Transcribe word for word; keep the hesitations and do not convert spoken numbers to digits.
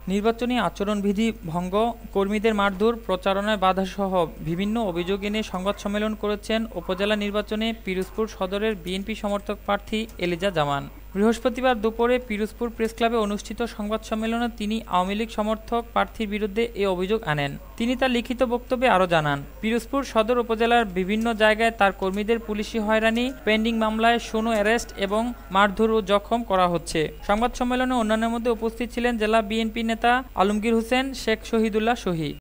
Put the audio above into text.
নির্বাচনী আচরণবিধি ভঙ্গ, কর্মীদের মারধর, প্রচারণায় বাধাসহ বিভিন্ন অভিযোগ এনে সংবাদ সম্মেলন করেছেন উপজেলা নির্বাচনে পিরোজপুর সদরের বিএনপি সমর্থক প্রার্থী এলিজা জামান। বৃহস্পতিবার দুপুরে পিরোজপুর প্রেসক্লাবে অনুষ্ঠিত সংবাদ সম্মেলনে তিনি আওয়ামী লীগ সমর্থক প্রার্থীর বিরুদ্ধে এ অভিযোগ আনেন। তিনি তার লিখিত বক্তব্যে আরও জানান, পিরোজপুর সদর উপজেলার বিভিন্ন জায়গায় তার কর্মীদের পুলিশি হয়রানি, পেন্ডিং মামলায় সোনো অ্যারেস্ট এবং মারধর ও জখম করা হচ্ছে। সংবাদ সম্মেলনে অন্যান্যের মধ্যে উপস্থিত ছিলেন জেলা বিএনপি নেতা আলমগীর হোসেন, শেখ শহীদুল্লাহ শহী।